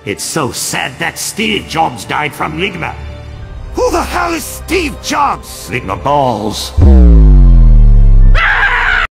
It's so sad that Steve Jobs died from ligma. Who the hell is Steve Jobs? Ligma balls.